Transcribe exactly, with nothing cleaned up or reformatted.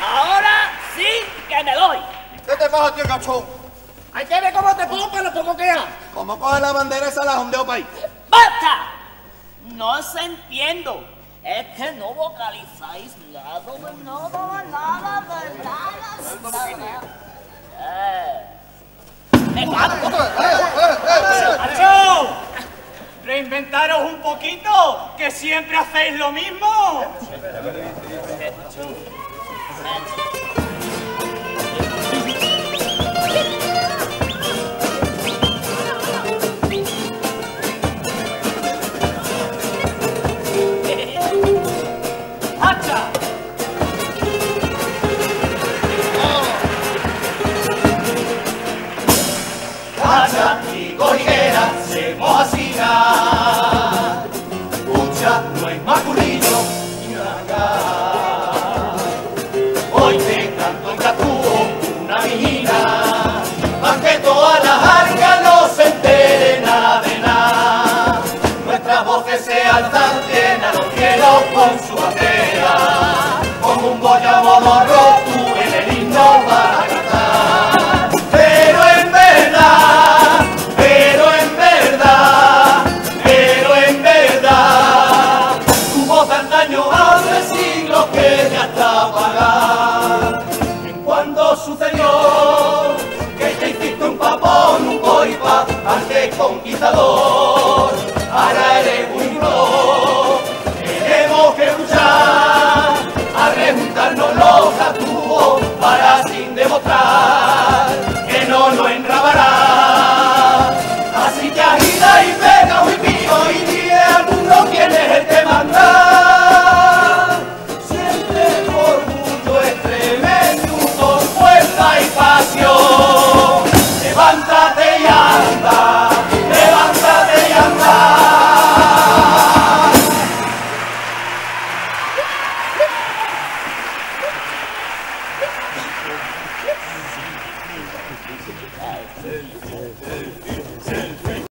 Ahora sí que me doy. ¿Qué te pasa, tío cachón? Hay que ver cómo te pongo para lo poco que hago. Como coge la bandera esa la ondeo para ahí. ¡Basta! No se entiendo. Es que no vocalizáis nada, de nada, de nada, de nada, de nada. Eh. ¡Me cago! ¡Macho! ¡Reinventaros un poquito! ¡Que siempre hacéis lo mismo! ¡Hacha! Hacha y goriguera se mojacina, mucha no es masculino y nada. Hoy te canto en Catúo una vigina, más que todas las arcas no se entere nada de nada. Nuestras voces se alzan, llenan los cielos con su bandera, como un Goya modorro tú en el himno vas a cantar. Pero en verdad, pero en verdad, pero en verdad, tu voz de antaño hace siglos que ya está apagada. En cuando sucedió que te hiciste un papón, un boipa, ante conquistador, ahora eres un no. Tenemos que luchar a rejuntarnos los tatuos para sin demostrar que no nos enrabará. Así que agita y pega muy mío y dile al mundo quién es el que manda. Siempre por orgullo extremendo con fuerza y pasión. Levántate y anda, levántate y anda.